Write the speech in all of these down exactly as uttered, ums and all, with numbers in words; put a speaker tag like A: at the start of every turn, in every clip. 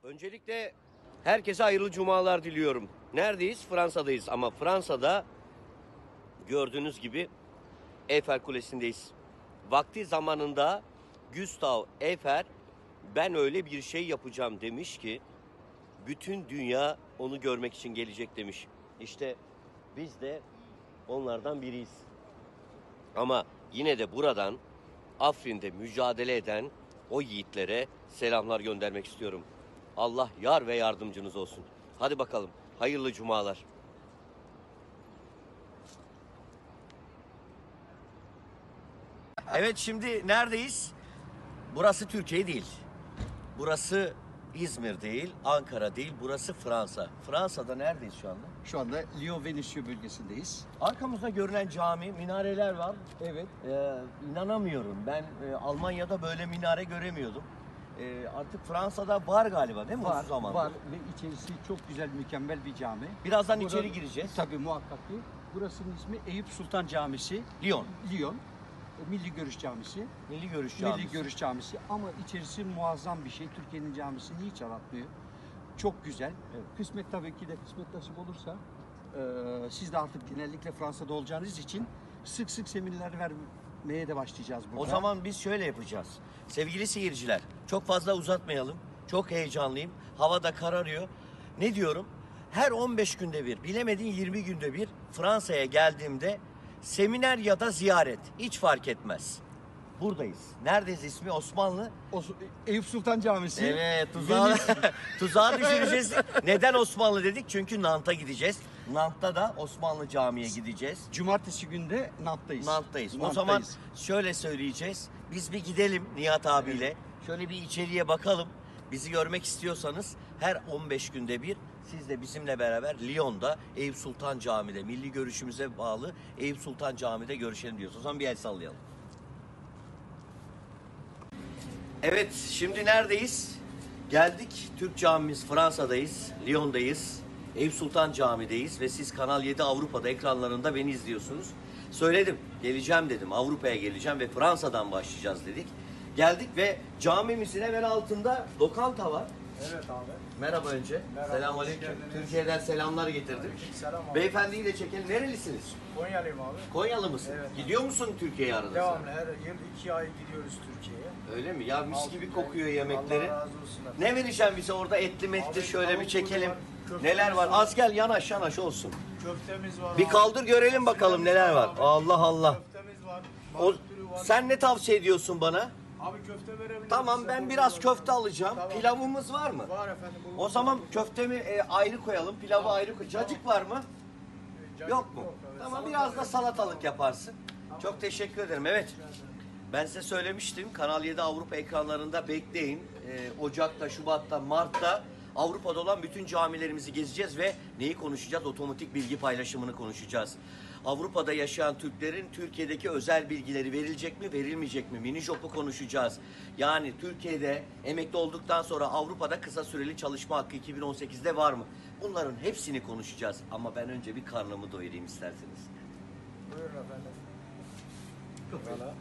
A: Öncelikle herkese hayırlı cumalar diliyorum. Neredeyiz? Fransa'dayız ama Fransa'da gördüğünüz gibi Eyfel Kulesi'ndeyiz. Vakti zamanında Gustave Eiffel ben öyle bir şey yapacağım demiş ki bütün dünya onu görmek için gelecek demiş. İşte biz de onlardan biriyiz. Ama yine de buradan Afrin'de mücadele eden o yiğitlere selamlar göndermek istiyorum. Allah yar ve yardımcınız olsun. Hadi bakalım. Hayırlı cumalar. Evet, şimdi neredeyiz? Burası Türkiye değil. Burası İzmir değil, Ankara değil. Burası Fransa. Fransa'da neredeyiz şu anda?
B: Şu anda Lyon-Venüsio bölgesindeyiz.
A: Arkamızda görünen cami, minareler var.
B: Evet.
A: Ee, inanamıyorum. Ben e, Almanya'da böyle minare göremiyordum. Ee, artık Fransa'da var galiba değil mi?
B: Var,
A: Uzun zamandır.
B: var ve içerisi çok güzel, mükemmel bir cami.
A: Birazdan
B: Burada-
A: içeri gireceğiz.
B: Tabii muhakkak ki. Burasının ismi Eyüp Sultan Camisi.
A: Lyon.
B: Lyon. E, Milli Görüş Camisi.
A: Milli Görüş Camisi.
B: Milli Görüş Camisi ama içerisi muazzam bir şey. Türkiye'nin camisini hiç aratmıyor. Çok güzel.
A: Evet.
B: Kısmet tabii ki de kısmet nasip olursa e, siz de artık genellikle Fransa'da olacağınız için sık sık seminerler vermeye de başlayacağız burada.
A: O zaman biz şöyle yapacağız. Sevgili seyirciler, çok fazla uzatmayalım. Çok heyecanlıyım. Hava da kararıyor. Ne diyorum? Her on beş günde bir, bilemedin yirmi günde bir Fransa'ya geldiğimde seminer ya da ziyaret. Hiç fark etmez. Buradayız. Neredeyiz ismi? Osmanlı.
B: O, Eyüp Sultan Camisi.
A: Evet, tuzağa, tuzağa düşüreceğiz. Neden Osmanlı dedik? Çünkü Nant'a gideceğiz. Nant'ta da Osmanlı Camii'ye gideceğiz.
B: Cumartesi günde Nant'tayız.
A: Nant'tayız. O
B: Nant'tayız.
A: zaman şöyle söyleyeceğiz. Biz bir gidelim Nihat abiyle. Şöyle bir içeriye bakalım. Bizi görmek istiyorsanız her on beş günde bir siz de bizimle beraber Lyon'da Eyüp Sultan Camii'de, milli görüşümüze bağlı Eyüp Sultan Camii'de görüşelim diyoruz. O zaman bir el sallayalım. Evet, şimdi neredeyiz? Geldik. Türk camimiz Fransa'dayız, Lyon'dayız. Eyüp Sultan Camii'deyiz ve siz Kanal yedi Avrupa'da ekranlarında beni izliyorsunuz. Söyledim, geleceğim dedim. Avrupa'ya geleceğim ve Fransa'dan başlayacağız dedik. Geldik ve camimizin hemen altında lokanta var.
C: Evet abi.
A: Merhaba önce.
C: Merhaba,
A: Selamünaleyküm.
C: hoş geldiniz.
A: Türkiye'den selamlar getirdim.
C: Selam abi.
A: Beyefendiyi de çekelim. Nerelisiniz?
C: Konyalıyım abi.
A: Konyalı mısın?
C: Evet.
A: Gidiyor musun Türkiye'ye arada?
C: Devamlı her yıl iki ay gidiyoruz Türkiye'ye.
A: Öyle mi? Ya mis
C: Altı
A: gibi
C: ay.
A: kokuyor yemekleri.
C: Allah razı olsun efendim.
A: Ne vereceğim bize orada etli metli
C: Abi,
A: şöyle bir
C: tavuk
A: çekelim.
C: var, köftemiz
A: Neler var?
C: var.
A: Az gel yanaş yanaş olsun.
C: Köftemiz var
A: Bir
C: abi.
A: kaldır görelim bakalım neler var.
C: Abi.
A: Allah Allah.
C: Köftemiz var.
A: O,
C: Balık türü var.
A: sen ne tavsiye ediyorsun bana?
C: Abi köfte verebilirim.
A: Tamam,
C: size,
A: ben
C: buyurun
A: biraz
C: abi.
A: köfte alacağım.
C: Tamam.
A: Pilavımız var mı?
C: Var efendim. buyurun.
A: O zaman köftemi e, ayrı koyalım. Pilavı ayrı koy. Cacık var mı?
C: Cacık
A: Yok mu?
C: evet.
A: Tamam,
C: Salata
A: biraz da
C: verelim.
A: salatalık yaparsın. Çok teşekkür ederim. Evet. Ben size söylemiştim. Kanal yedi Avrupa ekranlarında bekleyin. Ee, Ocak'ta, Şubat'ta, Mart'ta Avrupa'da olan bütün camilerimizi gezeceğiz ve neyi konuşacağız? Otomatik bilgi paylaşımını konuşacağız. Avrupa'da yaşayan Türklerin Türkiye'deki özel bilgileri verilecek mi, verilmeyecek mi? Mini job'u konuşacağız. Yani Türkiye'de emekli olduktan sonra Avrupa'da kısa süreli çalışma hakkı iki bin on sekizde var mı? Bunların hepsini konuşacağız. Ama ben önce bir karnımı doyurayım isterseniz.
C: Buyurun efendim. Valla.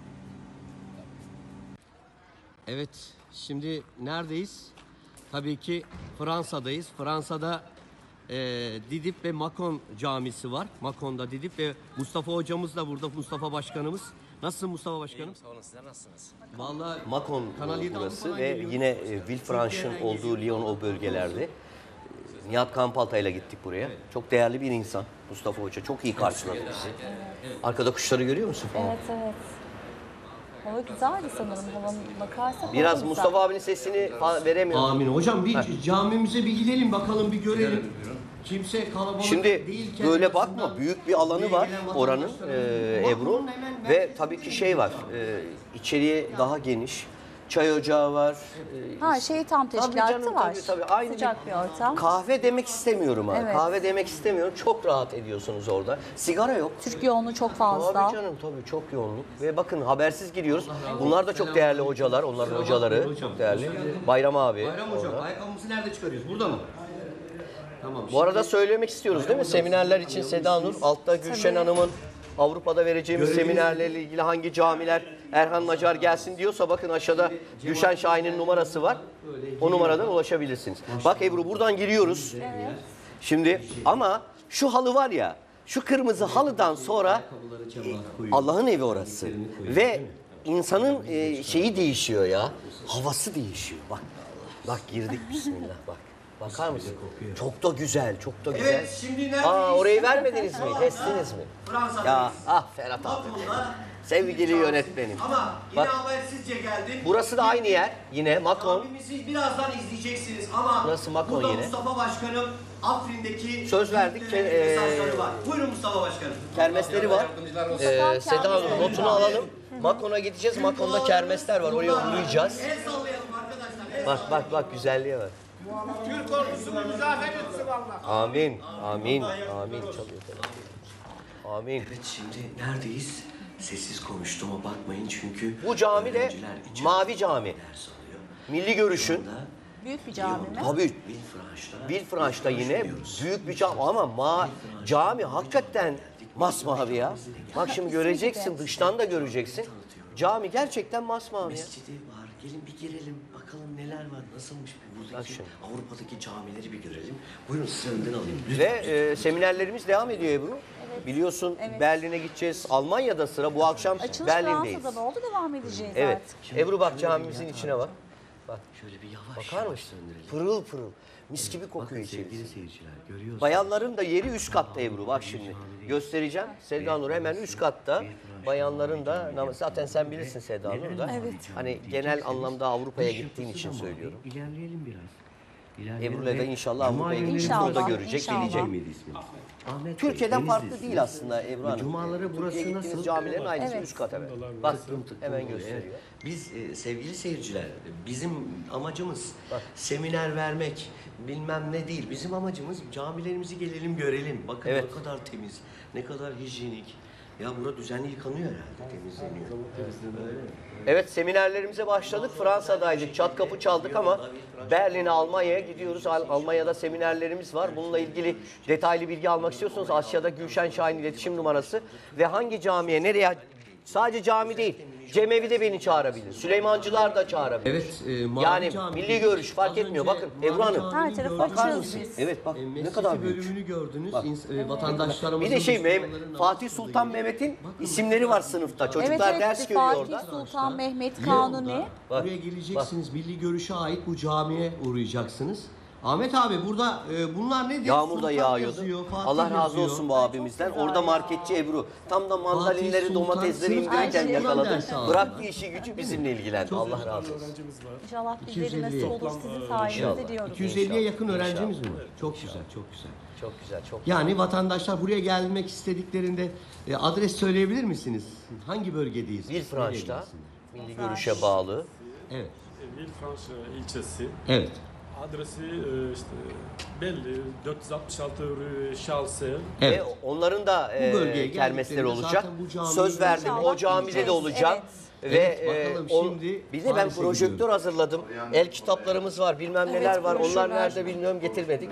A: Evet, şimdi neredeyiz? Tabii ki Fransa'dayız. Fransa'da e, Didip ve Macon camisi var. Macon'da Didip ve Mustafa hocamız da burada, Mustafa başkanımız. Nasılsın Mustafa başkanım?
D: İyiyim, sağ olun. Sizler nasılsınız?
A: Vallahi Macon
D: Kanal yedi
A: burası
D: Avrupa'dan
A: ve
D: geliyoruz.
A: yine e, Villefranche'ın olduğu Lyon o bölgelerde. Nihat Kampalta'yla gittik buraya. Çok değerli bir insan Mustafa Hoca. Çok iyi karşıladı bizi. Arkada kuşları görüyor musun falan?
E: Evet evet. Hava güzeldi sanırım. Havanın bakarsak hava
A: Biraz
E: güzel.
A: Mustafa abinin sesini fa- veremiyorum.
F: Amin. Hocam bir camimize bir gidelim bakalım, bir görelim. Kimse kalabalık
A: Şimdi
F: değil.
A: böyle
F: kendisinden
A: bakma, büyük bir alanı var
F: ilgilenen
A: oranın
F: vatandaşların.
A: e, Ebru
F: Macon'un hemen
A: ve
F: merkezinde
A: tabii ki şey var, e, içeriye daha geniş, çay ocağı var. e,
E: Ha şey tam
A: Tabii
E: teşkilatı
A: canım,
E: var.
A: tabii, tabii. Aynı
E: Sıcak bir ortam.
A: Kahve demek istemiyorum ha,
E: Evet.
A: kahve demek istemiyorum, çok rahat ediyorsunuz orada. Sigara yok.
E: Türk yoğunluğu çok fazla.
A: Tabii canım, tabii çok yoğunluk ve bakın habersiz giriyoruz. Bunlar da çok değerli hocalar, onların hocaları
F: hocam.
A: çok değerli. Bayram abi.
F: Bayram hocam,
A: orada.
F: ayakkabımızı nerede çıkarıyoruz? Burada mı? Tamam.
A: Bu arada söylemek istiyoruz değil mi? Seminerler için Seda Nur, altta Gülşen Hanım'ın Avrupa'da vereceğimiz
F: Göreviniz-
A: seminerlerle ilgili hangi camiler Erhan Nacar gelsin diyorsa bakın aşağıda Gülşen Şahin'in numarası var. O numaradan ulaşabilirsiniz. Bak Ebru buradan giriyoruz. Şimdi ama şu halı var ya, şu kırmızı halıdan sonra Allah'ın evi orası. Ve insanın e, şeyi değişiyor ya. Havası değişiyor. Bak. Bak girdik bismillah bak. Bakar mısın? Çok da güzel, çok da güzel.
F: Evet, şimdi neredeyiz?
A: Aa orayı vermediniz mi? Kestiniz mi?
F: Fransa'dayız.
A: Ya ah Ferhat abi.
F: Macron'la
A: Sevgili yönetmenim.
F: Ama yine
A: Bak,
F: habersizce geldim.
A: burası da aynı yer. Yine Macron.
F: Abimizi birazdan izleyeceksiniz ama
A: Burası Macron
F: burada
A: yine.
F: Mustafa Başkanım Afrin'deki
A: Söz verdik ki,
F: büyüklerin
A: e,
F: mesajları var. Buyurun Mustafa Başkanım.
A: Kermesleri var. Ee, Seda Hanım
E: Kermesleri
A: notunu alalım. Macron'a gideceğiz. Macron'da kermesler var. Oraya uğrayacağız.
F: El sallayalım arkadaşlar. El
A: Bak bak bak güzelliğe bak.
C: Türk ordusunu müzaffer etsin Allah.
A: Amin. Amin. Amin. Çalıyor tabii. Amin.
D: Evet şimdi neredeyiz? Sessiz konuştuğuma bakmayın çünkü
A: Bu cami de
D: öğrenciler içeride
A: Mavi Cami.
D: ders alıyor.
A: Milli Görüş'ün.
D: Bunda
E: Büyük bir cami mi?
A: Tabii
D: Villefranche'da
A: Villefranche'da yine büyük bir cami ama ma cami hakikaten masmavi ya. Bak şimdi göreceksin, dıştan da göreceksin. Cami gerçekten masmavi ya.
D: mescidi var. Gelin bir girelim bakalım neler var. Nasılmış bir
A: Bak
D: buradaki
A: şimdi.
D: Avrupa'daki camileri bir görelim. Buyurun size önden alayım.
A: Ve e, seminerlerimiz devam ediyor Ebru. Biliyorsun
E: Evet.
A: Berlin'e gideceğiz. Almanya'da sıra. Bu akşam
E: Açılış
A: Berlin'deyiz.
E: Fransa'da mı oldu? Devam edeceğiz
A: Evet.
E: artık.
A: Ebru bak camimizin içine bak. Bak.
D: Şöyle bir yavaş
A: Bakar
D: yavaş
A: mısın?
D: döndürelim.
A: Pırıl pırıl. Mis gibi
D: Bakın
A: kokuyor
D: sevgili
A: içerisi.
D: seyirciler görüyorsunuz.
A: Bayanların da yeri üst katta Ebru. Bak şimdi. Göstereceğim. Seda Nur hemen üst katta. Bayanların da namaz. Zaten sen bilirsin Seda Nur da.
E: Evet.
A: Hani genel anlamda Avrupa'ya gittiğin için
D: Ama
A: söylüyorum.
D: İlerleyelim biraz. İlerleyelim
A: Ebru'yla da
D: ve
A: inşallah
D: Cuma
A: Avrupa'ya
D: günleri
A: gideceğiz. Burada
E: İnşallah,
A: görecek,
E: inşallah.
A: gelecek.
D: Miydi ismi? Ahmet Bey,
A: Türkiye'den
D: Denizli
A: farklı
D: ismi.
A: değil aslında Ebru Hanım.
D: Cumaları
A: Türkiye'ye
D: burası
A: gittiğiniz
D: nasıl?
A: camilerin aynısı
E: Evet.
A: üst kat evet. Bak hemen
D: Oluyor,
A: gösteriyor.
D: evet. Biz e, sevgili seyirciler, bizim amacımız
A: Bak.
D: seminer vermek bilmem ne değil. Bizim amacımız camilerimizi gelelim görelim. Bakın
A: Evet.
D: ne kadar temiz, ne kadar hijyenik. Ya burada düzenli yıkanıyor herhalde, temizleniyor. Öyle.
A: Evet seminerlerimize başladık. Fransa'daydık. Çat kapı çaldık ama Berlin'e, Almanya'ya gidiyoruz. Al- Almanya'da seminerlerimiz var. Bununla ilgili detaylı bilgi almak istiyorsanız aşağıda Gülşen Şahin iletişim numarası ve hangi camiye, nereye, sadece cami değil. Cemevi de beni çağırabilir. Süleymancılar da çağırabilir.
F: Evet, e, Mavi
A: Yani
F: Cami.
A: milli görüş fark
F: Az
A: etmiyor.
F: önce
A: Bakın
F: Mavi
A: Ebru Hanım.
F: Cami'nin
E: Her tarafı
F: gördüğünüz
E: açığız
A: mısın?
E: biz.
A: Evet bak
F: E,
A: ne
F: mescidi
A: kadar büyük.
F: bölümünü gördünüz.
A: Bak.
F: İns- e, vatandaşlarımızın
A: Bir de şey Mehmet,
F: Müslümanların namaz
A: Fatih
F: kıldığı
A: Sultan
F: yeri.
A: Mehmet'in
F: Bakın,
A: isimleri var sınıfta.
E: Evet
A: Çocuklar
E: evet.
A: ders görüyor
E: Fatih
A: orada.
E: Sultan Mehmet
F: Yolda
E: Kanuni.
A: Bak,
F: Buraya geleceksiniz. Milli Görüş'e ait bu camiye uğrayacaksınız. Ahmet abi burada e, bunlar nedir?
A: Yağmur da
F: Sultan
A: yağıyordu.
F: yazıyor, Fatih
A: Allah razı
F: yazıyor.
A: olsun bu abimizden.
E: güzel
A: Orada
E: ya.
A: marketçi Ebru. Tam da mandalinleri,
F: Sultan
A: domatesleri
F: sınıf
A: indirirken
E: dersi
A: yakaladı.
F: ders aldı.
A: Bıraktı işi gücü bizimle ilgilendi. Allah razı olsun.
E: İnşallah
F: iki yüz
E: bizleri
F: elli.
E: nasip olur sizin sayenizde diyorum.
F: iki yüz elliye yakın
A: İnşallah.
F: öğrencimiz mi var? Çok güzel, çok güzel.
A: Çok güzel, çok
F: Yani vatandaşlar buraya gelmek istediklerinde e, adres söyleyebilir misiniz? Hangi bölgedeyiz?
A: Villefranche'da
F: Nereye gelsinler?
A: milli görüşe bağlı.
F: Evet.
G: Villefranche ilçesi.
F: Evet.
G: Adresi e, işte belli. dört yüz altmış altı Rue Charles.
F: Evet.
A: Ve onların da e,
F: bölgeye
A: kermesleri
F: geldiklerinde
A: olacak.
F: zaten bu camiyi
A: Söz verdim
E: İnşallah
A: o camide de
E: gideceğiz,
A: olacağım.
E: evet.
A: Ve
F: Evet, bakalım
A: e, o-
F: şimdi
A: bir de ben
F: Paris'e
A: projektör
F: gidiyoruz.
A: hazırladım. El kitaplarımız var, bilmem neler
E: Evet,
A: var. Onlar
E: broşürler.
A: nerede bilmiyorum getirmedik.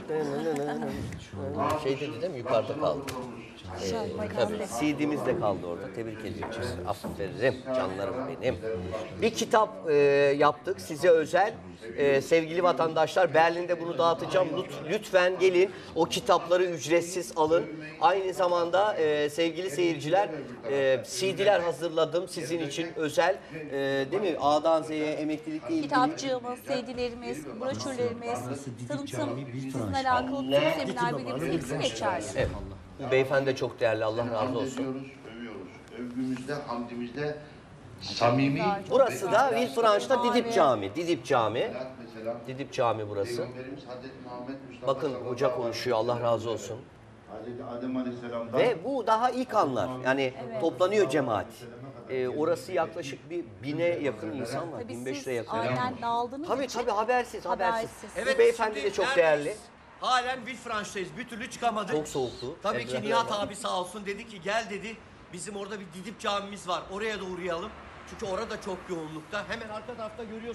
A: Şey dedi değil mi? Yukarıda kaldı. Ee, tabii C D'miz de kaldı orada. Tebrik ediyorum. Aferin canlarım benim. Bir kitap e, yaptık size özel. E, sevgili vatandaşlar Berlin'de bunu dağıtacağım. Lut- Lütfen gelin o kitapları ücretsiz alın. Aynı zamanda e, sevgili seyirciler e, C D'ler hazırladım sizin için özel. E, değil mi? A'dan Z'ye emeklilikle ilgili.
E: Kitapçığımız, C D'lerimiz, broşürlerimiz, tanıtım, sizinle alakalı tüm seminer bilgimiz hepsi geçerli.
A: Evet. Bu beyefendi de çok değerli. Allah razı olsun.
H: Ediyoruz, övüyoruz. Övgümüzde, hamdimizde samimi.
A: Burası da Villefranche'da Didip Cami. Didip Cami.
H: Hayat mesela.
A: Didip Cami burası.
H: Peygamberimiz Hazreti Muhammed Mustafa
A: Bakın
H: sallallahu
A: hoca
H: aleyhi ve
A: konuşuyor. Allah razı olsun.
H: Hazreti Adem Aleyhisselam'dan
A: Ve bu daha ilk anlar. Yani toplanıyor cemaat. Ee, orası yaklaşık bir bine yakın insan var.
E: Tabii
A: bin beş
E: siz
A: yüze yakın.
E: aynen daldığınız
A: Tabii
E: için
A: tabii habersiz habersiz.
E: habersiz.
A: Bu beyefendi de çok değerli.
B: Halen Villefranche'dayız. Bir türlü çıkamadık.
A: Çok soğuktu.
B: Tabii ki
A: Emre-
B: Nihat abi sağ olsun dedi ki gel dedi. Bizim orada bir Didip camimiz var. Oraya da uğrayalım. Çünkü orada çok yoğunlukta. Hemen arka tarafta görüyorsunuz.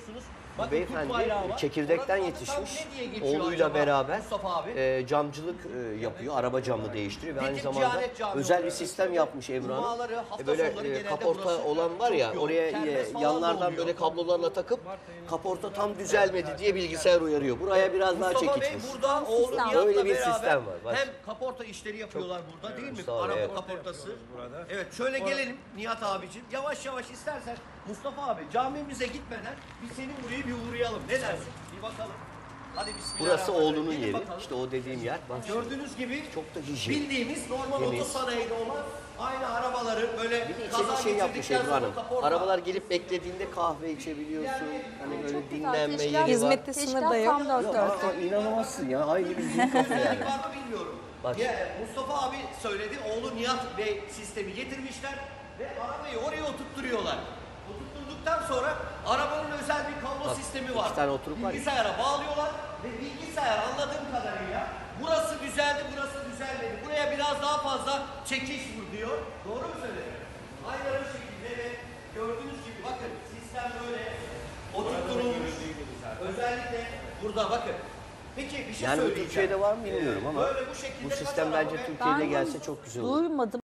A: Bakın Türk
F: Beyefendi
A: bayrağı var.
F: çekirdekten
A: Oranın
F: yetişmiş,
A: adı tam ne diye geçiyor
F: oğluyla
A: acaba
F: beraber
A: Mustafa abi?
F: e, camcılık e, yapıyor, araba camı değiştiriyor ve
A: Bir
F: aynı
A: tip
F: zamanda
A: Diyanet Camii
F: özel bir
A: oluyor.
F: sistem yapmış Ebru Hanım.
A: Cumaları, hafta
F: E, böyle
A: sonları
F: e,
A: genelde
F: kaporta
A: burası
F: olan var
A: çok
F: ya,
A: yoğun.
F: oraya
A: Kermes
F: e,
A: falan da
F: yanlardan
A: oluyor.
F: böyle kablolarla takıp kaporta tam düzelmedi diye bilgisayar uyarıyor. Buraya biraz daha
A: Mustafa
F: çekiç
A: Bey
F: vur.
A: burada oğlu
E: Sistem.
A: Nihat'la
F: Böyle bir
A: beraber
F: sistem var, bak.
A: hem kaporta işleri yapıyorlar burada değil mi?
F: Mustafa
A: Araba
F: Bey, evet.
A: kaportası. Evet şöyle gelelim Nihat abicim. Yavaş yavaş istersen Mustafa abi camimize gitmeden biz senin burayı bir uğrayalım. Ne dersin? Bir bakalım. Hadi
F: Burası
A: bismillahirrahmanirrahim.
F: oğlunun
A: Gelin
F: yeri.
A: bakalım.
F: İşte o dediğim yer. Bak şimdi.
A: Gördüğünüz gibi
F: Çok da hijyenik.
A: bildiğimiz normal
F: Temiz.
A: otosanayide olan aynı arabaları böyle
F: Bir de
A: kaza
F: içeri şey yapmış
A: geçirdikten
F: Ebru Hanım.
A: sonra kaporta.
F: Arabalar gelip beklediğinde kahve içebiliyorsun. Hani böyle dinlenme
E: Teşkilat-
F: yeri var.
E: Hizmette sınır da yok. Tam dört
F: Yok,
E: dörtlük.
F: aa, inanamazsın ya. Aynı bizim kafe yani.
A: Özellik var mı bilmiyorum.
F: Bak.
A: Ya, Mustafa abi söyledi, oğlu Nihat Bey sistemi getirmişler ve arabayı oraya oturtturuyorlar. Oturtturduktan sonra arabanın özel bir kablo
F: Bak,
A: sistemi
F: iki
A: var.
F: tane oturum var ya.
A: Bilgisayara bağlıyorlar ve bilgisayar anladığım kadarıyla burası düzeldi, burası düzelmedi. Buraya biraz daha fazla çekiş vur diyor. Doğru mu söyledim? Aynen o şekilde ve gördüğünüz gibi bakın sistem böyle oturtturulmuş. Özellikle burada bakın. Peki bir şey
F: Yani bu
A: söyleyeceğim.
F: Türkiye'de var mı bilmiyorum ama
A: Böyle bu şekilde
F: bu
A: kaç
F: sistem
A: araba
F: bence
A: ve-
F: Türkiye'de
E: Ben
F: gelse çok güzel olur.
E: duymadım.